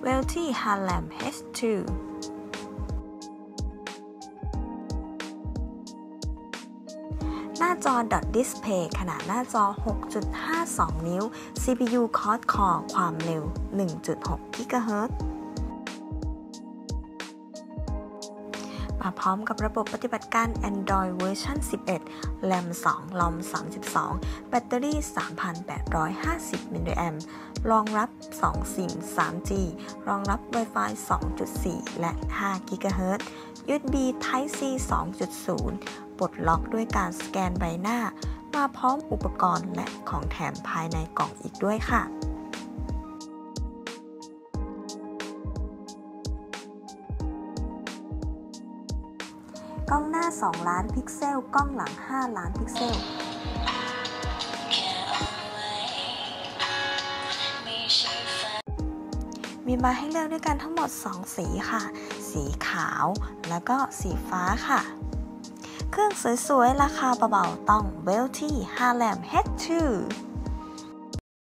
Welty Harlem H2 หน้าจอ Dot Display ขนาดหน้าจอ 6.52 นิ้ว CPU Quad-Core ความเร็ว 1.6 GHz มาพร้อมกับระบบปฏิบัติการ Android เวอร์ชัน 11 RAM 2 ROM 32 แบตเตอรี่ 3,850 มิลลิแอมป์รองรับ 2 ซิม 3G รองรับ Wi-Fi 2.4 และ 5 GHz USB Type C 2.0 ปลดล็อกด้วยการสแกนใบหน้ามาพร้อมอุปกรณ์และของแถมภายในกล่องอีกด้วยค่ะกล้องหน้า 2 ล้านพิกเซล กล้องหลัง 5 ล้านพิกเซล มีมาให้เลือกด้วยกันทั้งหมด 2 สีค่ะ สีขาวแล้วก็สีฟ้าค่ะ เครื่องสวยๆ ราคาเบาๆ ต้อง Welty Harlem H2